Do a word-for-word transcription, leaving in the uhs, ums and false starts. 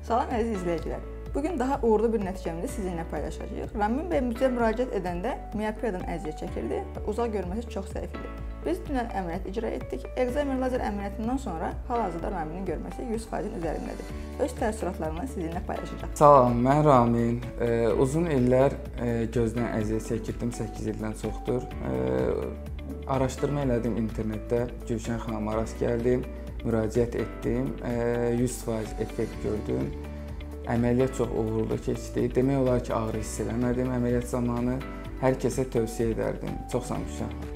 Salam əziz izləyicilər. Bugün daha uğurlu bir nəticəmizi sizinlə paylaşacağıq. Ramin bəy bizə müraciət edəndə miyopiyadan əziyyət çəkirdi və uzaq görməsi çox zəif idi. Biz dünən əməliyyat icra etdik. Ekzamen lazer əməliyyatından sonra hal-hazırda Raminin görməsi yüz faizin üzərindədir. Öz təəssüratlarını sizinlə paylaşacaq. Salam, mən Ramin. E, uzun illər e, gözdən əziyyət çəkirdim, səkkiz ildən çoxdur. E, araşdırma elədim internetdə, Gülşən xanıma rast gəldim, müraciət etdim, e, yüz faiz effekt gördüm. Əməliyyat çox uğurlu keçdi. Demək olar ki, ağrı hiss eləmədim əməliyyat zamanı. Hər kəsə tövsiyə edərdim. Çox sağ olun.